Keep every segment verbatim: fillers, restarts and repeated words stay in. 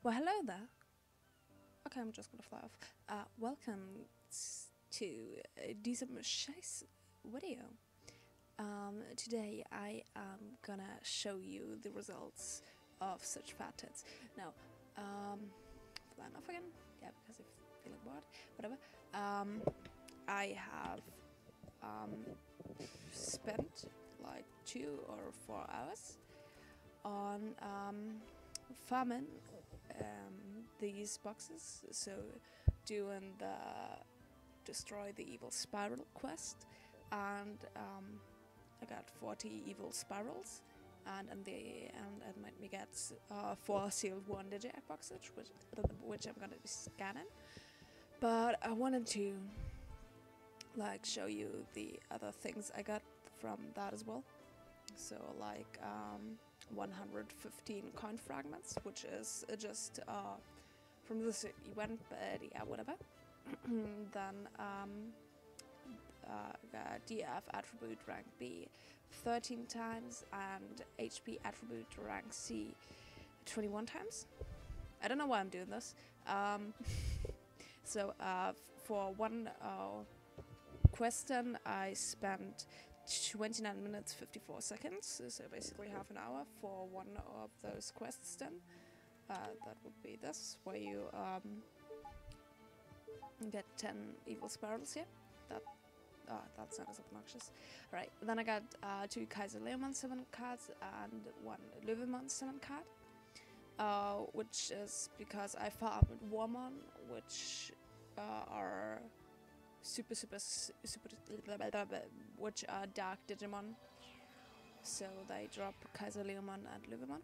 Well, hello there. Okay, I'm just gonna fly off. Uh, welcome s- to uh, dieser Scheiß video. Um, today I am gonna show you the results of such fat tits. Now, um, flying off again? Yeah, because I'm feeling bored. Whatever. Um, I have um, spent like two or four hours on um, farming um, these boxes, so doing the destroy the evil spiral quest, and um, I got forty evil spirals, and in the end it made me get uh, four sealed one digiac boxes, which, which I'm gonna be scanning. But I wanted to like show you the other things I got from that as well. So like um, one hundred fifteen coin fragments, which is uh, just uh, from this event, but yeah, whatever. Then um, uh, got D F attribute rank B thirteen times and H P attribute rank C twenty-one times. I don't know why I'm doing this. Um, so uh, for one uh, question, I spent twenty-nine minutes fifty-four seconds, so basically half an hour for one of those quests done. Uh, that would be this, where you um, get ten evil spirals here. That uh, that sounds obnoxious. Right, then I got uh, two Kaiser Leomon summon cards and one Löwemon summon card, uh, which is because I farmed Warmon, which uh, are super super super which are dark Digimon, so they drop Kaiser Leomon and Löwemon.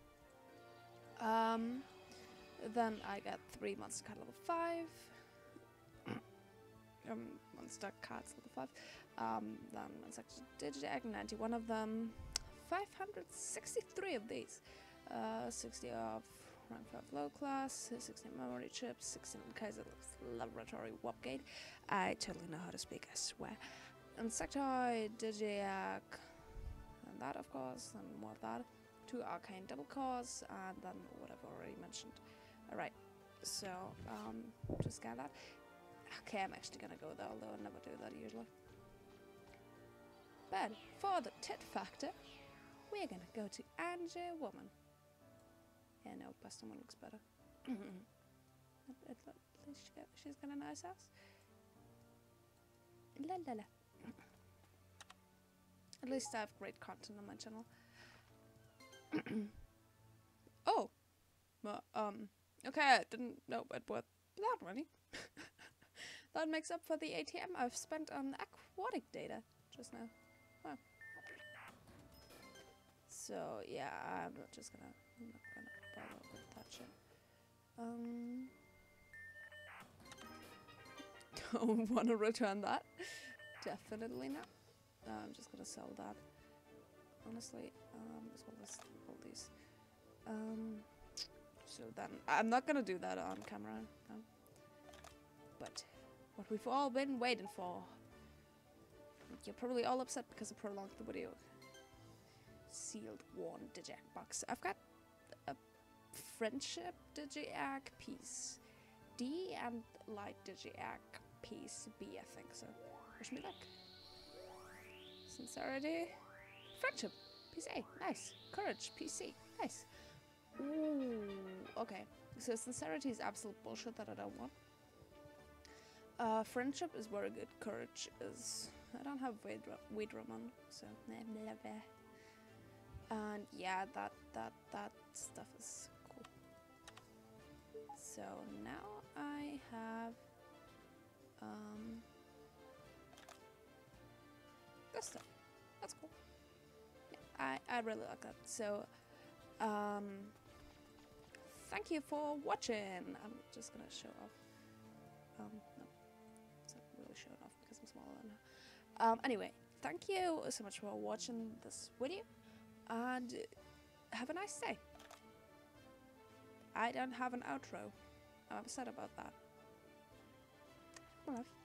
Um, then I got three monster card level five, um, monster cards level five. Um, then Insect Digiac, ninety-one of them, five hundred sixty-three of these, uh, sixty of rank five low class, sixteen memory chips, sixteen Kaiser Laboratory Warpgate. I totally know how to speak, I swear. Insectoid, Digiac, and that of course, and more of that. Two Arcane Double Cores, and then what I've already mentioned. Alright, so, um, just scan that. Okay, I'm actually gonna go there, although I never do that usually. But for the tit factor, we're gonna go to Angie Woman. Yeah, no, Buster one looks better. at, at, at least she got, she's got a nice house. La la la. At least I have great content on my channel. Oh! Well, um, okay, I didn't know it worth that money. That makes up for the A T M I've spent on aquatic data just now. Wow. So, yeah, I'm not just gonna, I'm not gonna bother with that shit. Um, don't wanna return that. Definitely not. Uh, I'm just gonna sell that. Honestly, um, as well as all these. Um, so then, I'm not gonna do that on camera, no. But what we've all been waiting for. You're probably all upset because I prolonged the video. Sealed one Digiac box. I've got a friendship Digiac piece D and light Digiac piece B, I think so. Wish me luck. Sincerity. Friendship. Piece A. Nice. Courage. P C. Nice. Ooh. Okay. So sincerity is absolute bullshit that I don't want. Uh, friendship is very good. Courage is... I don't have Weedramon, so... And yeah, that, that, that stuff is cool. So now I have... Um... this stuff. That's cool. Yeah, I, I really like that. So, um... thank you for watching! I'm just gonna show off. Um, no. It's not really showing off because I'm smaller than her. Um, anyway, thank you so much for watching this video, and have a nice day. I don't have an outro. I'm upset about that. Love.